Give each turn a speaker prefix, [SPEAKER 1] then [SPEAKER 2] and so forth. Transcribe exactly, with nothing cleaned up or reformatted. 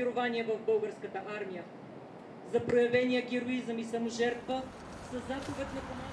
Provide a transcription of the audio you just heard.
[SPEAKER 1] дарования в българската армия, за проявения героизъм и саможертва, със заповед на командването